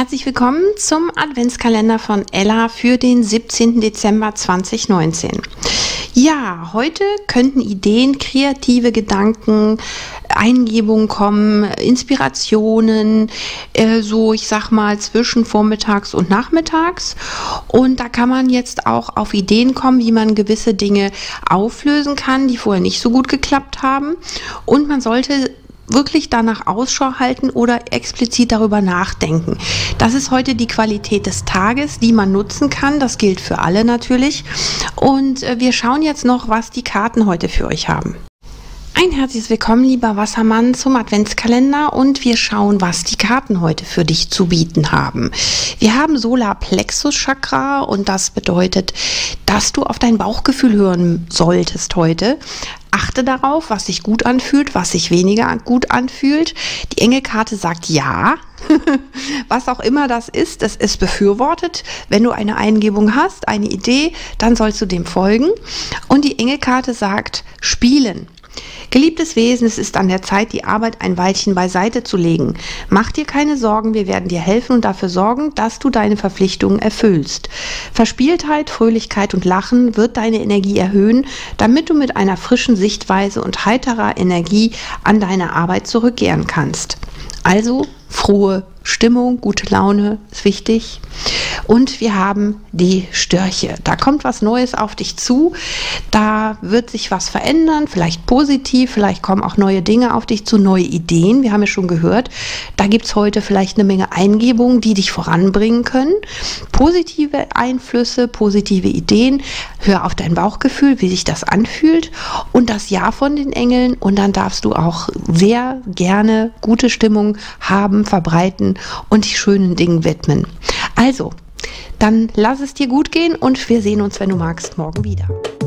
Herzlich willkommen zum Adventskalender von Ella für den 17. Dezember 2019. Ja, heute könnten Ideen, kreative Gedanken, Eingebungen kommen, Inspirationen, so ich sag mal zwischen vormittags und nachmittags. Und da kann man jetzt auch auf Ideen kommen, wie man gewisse Dinge auflösen kann, die vorher nicht so gut geklappt haben. Und man sollte wirklich danach Ausschau halten oder explizit darüber nachdenken. Das ist heute die Qualität des Tages, die man nutzen kann. Das gilt für alle natürlich. Und wir schauen jetzt noch, was die Karten heute für euch haben. Ein herzliches Willkommen, lieber Wassermann, zum Adventskalender und wir schauen, was die Karten heute für dich zu bieten haben. Wir haben Solarplexus-Chakra und das bedeutet, dass du auf dein Bauchgefühl hören solltest heute. Achte darauf, was sich gut anfühlt, was sich weniger gut anfühlt. Die Engelkarte sagt ja, was auch immer das ist, es ist befürwortet. Wenn du eine Eingebung hast, eine Idee, dann sollst du dem folgen. Und die Engelkarte sagt spielen. Geliebtes Wesen, es ist an der Zeit, die Arbeit ein Weilchen beiseite zu legen. Mach dir keine Sorgen, wir werden dir helfen und dafür sorgen, dass du deine Verpflichtungen erfüllst. Verspieltheit, Fröhlichkeit und Lachen wird deine Energie erhöhen, damit du mit einer frischen Sichtweise und heiterer Energie an deine Arbeit zurückkehren kannst. Also frohe Stimmung, gute Laune ist wichtig. Und wir haben die Störche. Da kommt was Neues auf dich zu. Da wird sich was verändern, vielleicht positiv, vielleicht kommen auch neue Dinge auf dich zu, neue Ideen. Wir haben ja schon gehört, da gibt es heute vielleicht eine Menge Eingebungen, die dich voranbringen können. Positive Einflüsse, positive Ideen. Hör auf dein Bauchgefühl, wie sich das anfühlt und das Ja von den Engeln. Und dann darfst du auch sehr gerne gute Stimmung haben, verbreiten und dich schönen Dingen widmen. Also, dann lass es dir gut gehen und wir sehen uns, wenn du magst, morgen wieder.